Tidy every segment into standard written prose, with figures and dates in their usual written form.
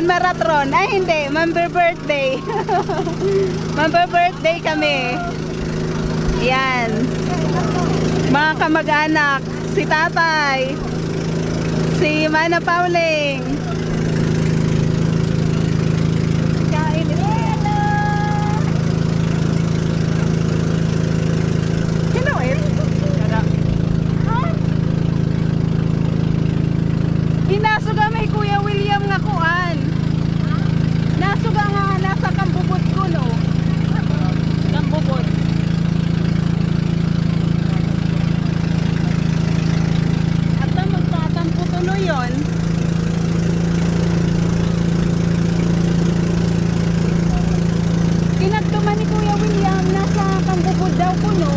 marathon. Ay hindi, birthday. Birthday kami. Yan. Mga kamag-anak, si tatay, si Mana Pauling. Kain. Hello! Kinuit? Inasuga may Kuya William nga kuan. Nasuga nga nasa kambubot ko no. Kambubot. At magtatampo tuloy yun. Kinagtuman ni Kuya William nasa kambubot daw ko no.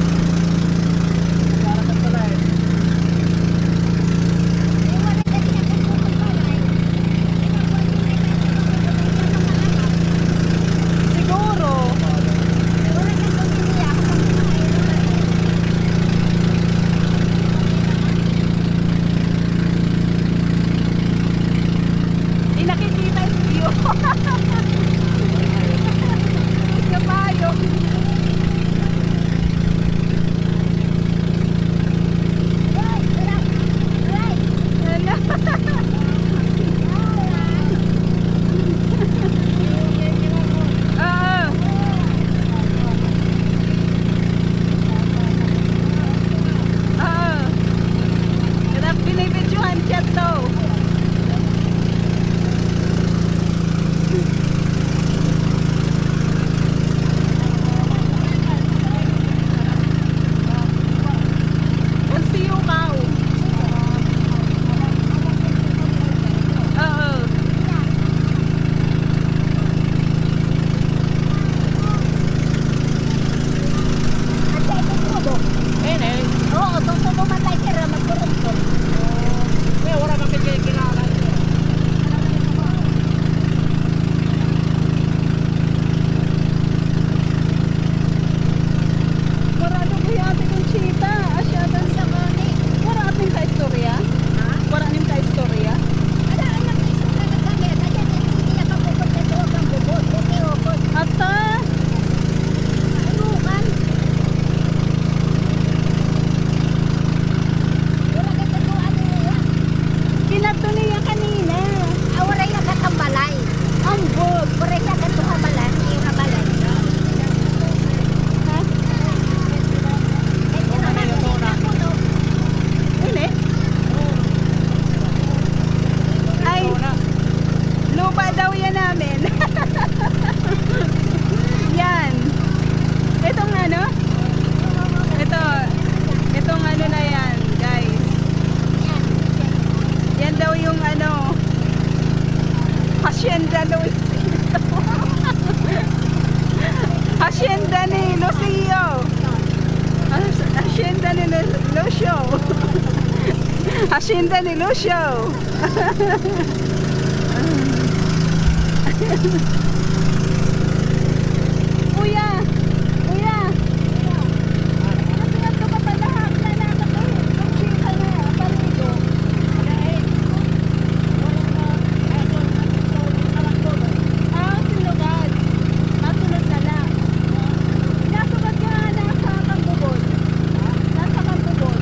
Hacienda ni Lucio. Hacienda ni Lucio. Hacienda ni Lucio. Kuya, kuya. Kasi ka pa pala na nakakay. Chika na paligo. Sinugad. Nasunod na lang. Nasugad ka nasa Kambubod. Nasa Kambubod.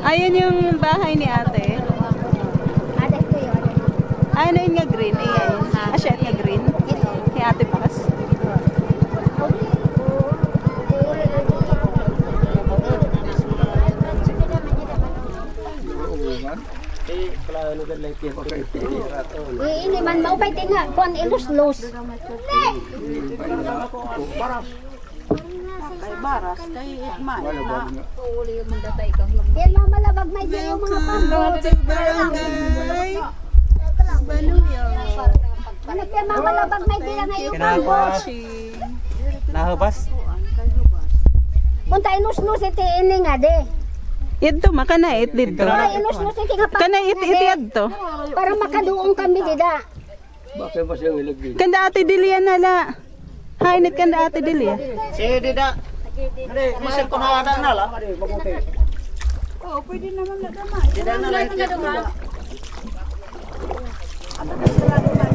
Ayan yung bahay ni ate. Ay, na yun nga green. Ayan. Siya nga green. Kay ate Pas. Ini man maupay tinga kuan ilus-lus. Kay Baras, kay Itman. Yan mga malabag may diyo mga pambot. Anak yan mga malabag may diyo ngayon pambot. Nahubas? Punta ilus-lus iti ini nga de. Ito, makanait dito. Ay ilus-lus iti nga pambot. Kanait iti to. Para makaduong kami dida. Bakit ba siyang ilagay? Kanda ate Dilia nala. Hainit kanda ate Dilia. Si Dida. Masir ko na ada na la. Oo, pwede naman na Dida na lang. Ano na sila